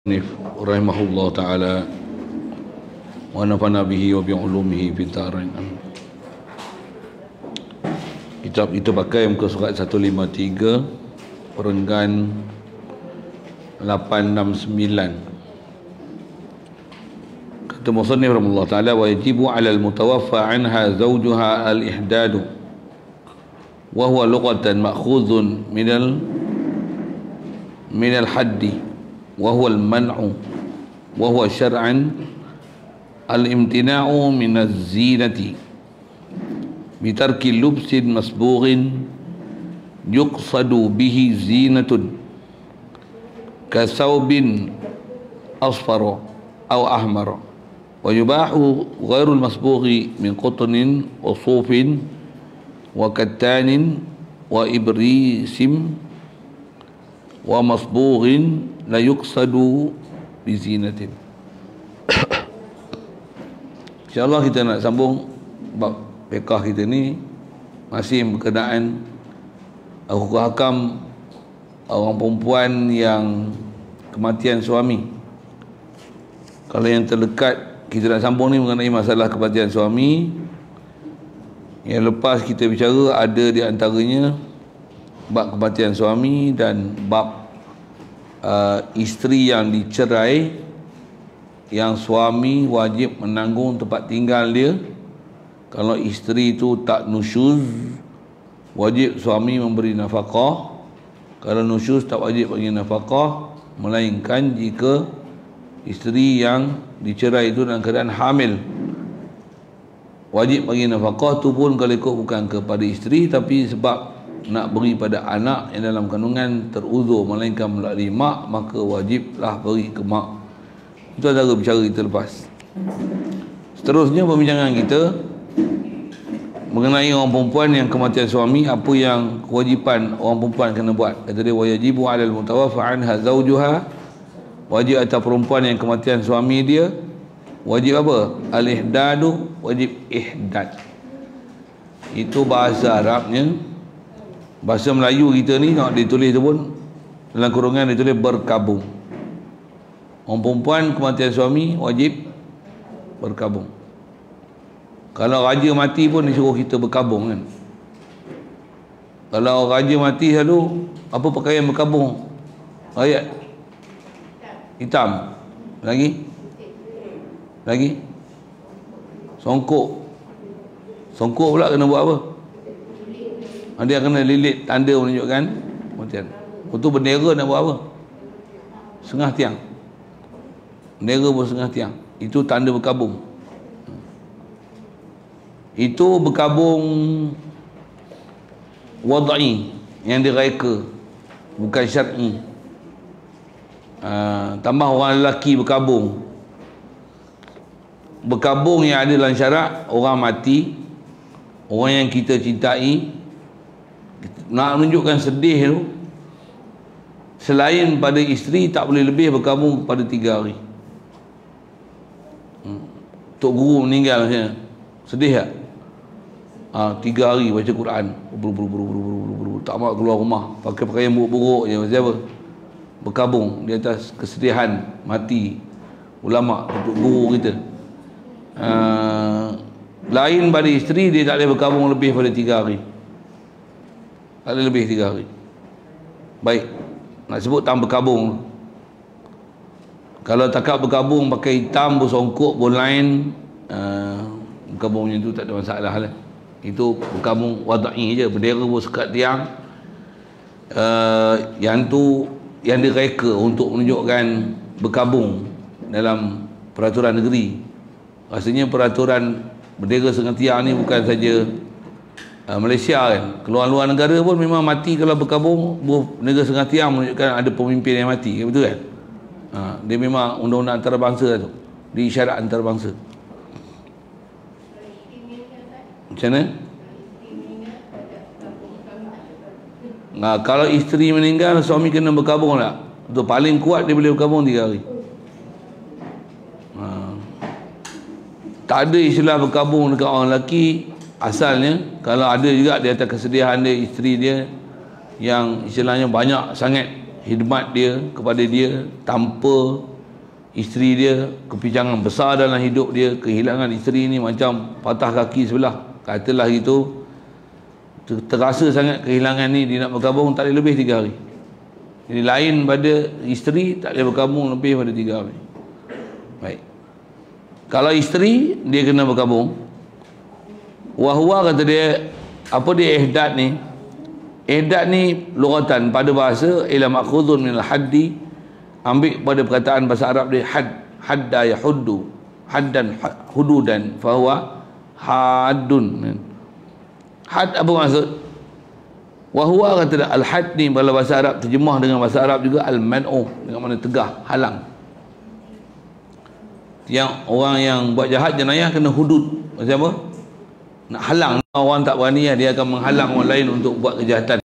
rahimahullah ta'ala wa nafana bihi wa bi'ulumihi fitarain. Kitab kita pakai muka surat 153 perenggan 869. Kata musannif rahimahullah ta'ala, wa yajibu 'ala al-mutawaffa 'anha zawjuha al-ihdadu wa huwa lughatan ma'khudhun min al-haddi وهو المنع وهو شرعا الامتناع من الزينة بترك لبس مسبوغ يقصد به زينة كثوب أصفر أو أحمر، ويباح غير المسبوغ من قطن وصوف وكتان وإبريس ومصبوغ la yuqsadu bizinatin. InsyaAllah kita nak sambung bab fiqah kita ni masih berkenaan hukum orang perempuan yang kematian suami. Kalau yang terdekat kita nak sambung ni mengenai masalah kematian suami. Yang lepas kita bicara ada di antaranya bab kematian suami dan bab isteri yang dicerai, yang suami wajib menanggung tempat tinggal dia. Kalau isteri itu tak nusyuz, wajib suami memberi nafkah. Kalau nusyuz tak wajib bagi nafkah, melainkan jika isteri yang dicerai itu dalam keadaan hamil, wajib bagi nafkah. Tu pun kalau ikut bukan kepada isteri, tapi sebab nak beri pada anak yang dalam kandungan teruzur melainkan melalui mak, maka wajiblah beri ke mak. Itu antara bicara kita lepas. Seterusnya perbincangan kita mengenai orang perempuan yang kematian suami, apa yang kewajipan orang perempuan kena buat. Kata dia, wajibu 'alal mutawaffa 'anha zawjuha, wajib atas perempuan yang kematian suami dia, wajib apa? Al-ihdadu, wajib ihdad. Itu bahasa Arabnya. Bahasa Melayu kita ni nak ditulis tu pun dalam kurungan ditulis berkabung. Orang perempuan kematian suami wajib berkabung. Kalau raja mati pun disuruh kita berkabung kan. Kalau raja mati selalu apa pakaian berkabung? Ayat hitam. Lagi songkok pula kena buat apa? Dia kena lilit tanda menunjukkan kematian. Untuk bendera nak buat apa? Setengah tiang. Bendera pun setengah tiang. Itu tanda berkabung. Itu berkabung wad'i, yang direka, bukan syar'i. Tambah orang lelaki berkabung. Berkabung yang ada dalam syarak, orang mati, orang yang kita cintai, nak menunjukkan sedih tu, selain pada isteri tak boleh lebih berkabung pada 3 hari. Tok guru meninggal macam sedih tak? 3 hari baca Quran, tak mahu keluar rumah, pakai pakaian buruk-buruk je. Macam apa? Berkabung di atas kesedihan mati ulama, tok guru kita. Lain pada isteri, dia tak boleh berkabung lebih pada 3 hari. Tak ada lebih 3 hari. Baik, nak sebut tang berkabung. Kalau takat berkabung pakai hitam, bersongkok, lain, berkabungnya tu tak ada masalah lah. Itu berkabung wad'i je, bendera pun sekat tiang. Yang tu yang direka untuk menunjukkan berkabung dalam peraturan negeri. Rasanya peraturan bendera setengah tiang ni bukan saja Malaysia kan, keluar-luar negara pun memang mati kalau berkabung bendera setengah tiang menunjukkan ada pemimpin yang mati, betul kan? Dia memang undang-undang antarabangsa tu, di syarat antarabangsa. Macam mana? Kalau isteri meninggal, suami kena berkabung tak? Itu paling kuat dia boleh berkabung 3 hari. Tak ada istilah berkabung dekat orang lelaki. Asalnya, kalau ada juga di atas kesedihan dia, isteri dia yang istilahnya banyak sangat khidmat dia kepada dia tanpa isteri dia kepincangan besar dalam hidup dia, kehilangan isteri ni macam patah kaki sebelah, katalah gitu, terasa sangat kehilangan ni, dia nak berkabung tak boleh lebih 3 hari. Jadi lain pada isteri tak boleh berkabung lebih pada 3 hari. Baik, kalau isteri dia kena berkabung, wahwa kata dia, apa dia ihdad ni? Ihdad ni lughatan pada bahasa ila ma'khudun min al-haddi, ambil pada perkataan bahasa Arab dia hadda yahuddu, haddan hududan, fahuwa haddun. Had apa maksud? Wahwa kata al-had ni dalam bahasa Arab, terjemah dengan bahasa Arab juga al-man'u, dengan mana tegah, halang. Yang orang yang buat jahat jenayah kena hudud. Macam apa? Nak halang orang tak berani, dia akan menghalang orang lain untuk buat kejahatan.